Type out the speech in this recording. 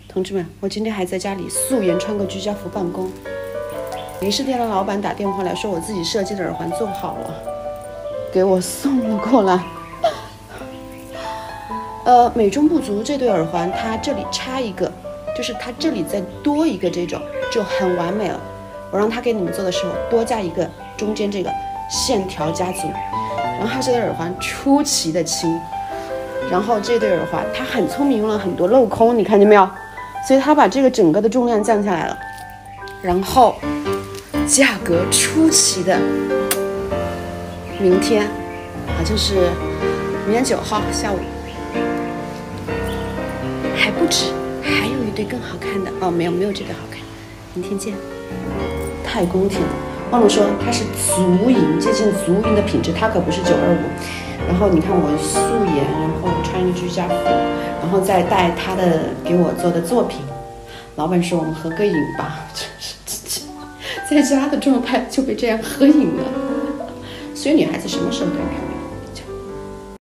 同志们，我今天还在家里素颜穿个居家服办公。零食店的老板打电话来说，我自己设计的耳环做好了，给我送了过来。美中不足，这对耳环它这里插一个，就是它这里再多一个，这种就很完美了。我让他给你们做的时候多加一个中间这个线条加足，然后它这对耳环出奇的轻，然后这对耳环它很聪明，用了很多镂空，你看见没有？所以它把这个整个的重量降下来了，然后价格出奇的，明天好像是明年9号下午，还不止，还有一对更好看的哦，没有这对好看，明天见。太宫廷，忘了说它是足银，接近足银的品质，它可不是925。然后你看我素颜，然后穿一个居家服，然后再带他的给我做的作品。老板说我们合个影吧，在家的状态就被这样合影了。所以女孩子什么时候都要漂亮。